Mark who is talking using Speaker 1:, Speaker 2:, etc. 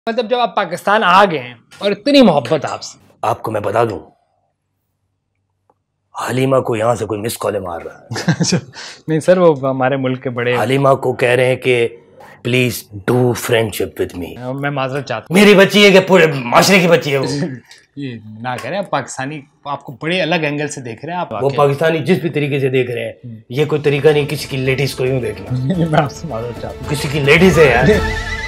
Speaker 1: मतलब जब आप पाकिस्तान आ गए हैं और इतनी मोहब्बत आपसे,
Speaker 2: आपको मैं बता दूं, हलीमा को यहाँ से कोई मिस कॉल मार रहा है।
Speaker 1: नहीं सर, वो हमारे मुल्क के बड़े,
Speaker 2: हलीमा को कह रहे हैं कि please do friendship with me.
Speaker 1: मैं माजरत चाहता
Speaker 2: मेरी बच्ची है कि पूरे माशरे की बच्ची है वो?
Speaker 1: ये ना कह रहे हैं, पाकिस्तानी आपको बड़े अलग एंगल से देख रहे हैं आप।
Speaker 2: वो पाकिस्तानी जिस भी तरीके से देख रहे हैं, ये कोई तरीका नहीं किसी की लेडीज को यूं देखना।
Speaker 1: मैं आपसे माजरत चाहता हूँ।
Speaker 2: किसी की लेडीज है यार।